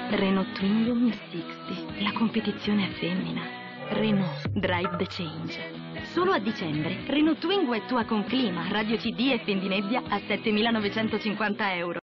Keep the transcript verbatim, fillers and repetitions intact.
Renault Twingo mille sessanta. La competizione è femmina. Renault, drive the change. Solo a dicembre, Renault Twingo è tua con clima, radio C D e fendinebbia a settemilanovecentocinquanta euro.